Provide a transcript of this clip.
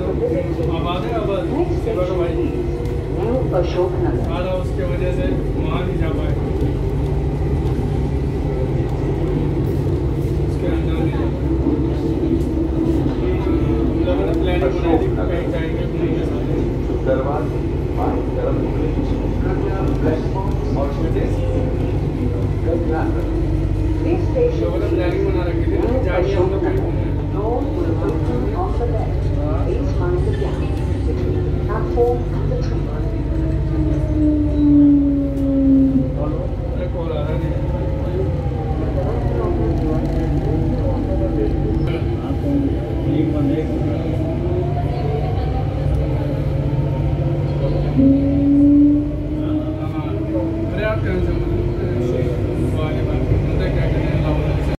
आबाद है आबाद भाई अशोक नगर सारा उसके वजह से वहाँ नहीं जा पाए उसके अंदर नहीं जा पाए हम लोगों ने प्लानिंग बनाई थी कहीं जाएंगे घूमेंगे सारे दरवाजे बाएं तरफ और लोगों ने प्लानिंग बना रखी थी ना जाएंगे हम लोग कहीं घूमने अरे कॉल आ रहा नहीं Thank you.